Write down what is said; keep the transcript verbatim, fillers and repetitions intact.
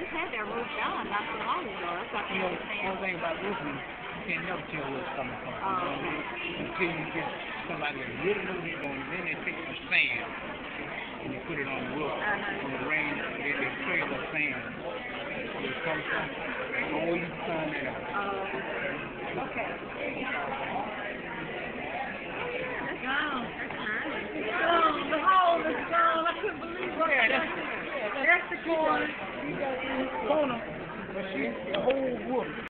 just had that roof done not so long ago. That's what You know, the only thing about roofing, you can't never tell where it's coming from. You know what I mean? Until you get somebody that really knows what's going on, then they take some sand and they put it on the roof. When it rains, they, they trail the sand. Where it comes from, they always find that out. Uh, okay. Oh, the hole is gone. I couldn't believe it. Yeah, that's, yeah, That's the corner. you got in the corner, but see, the whole roof.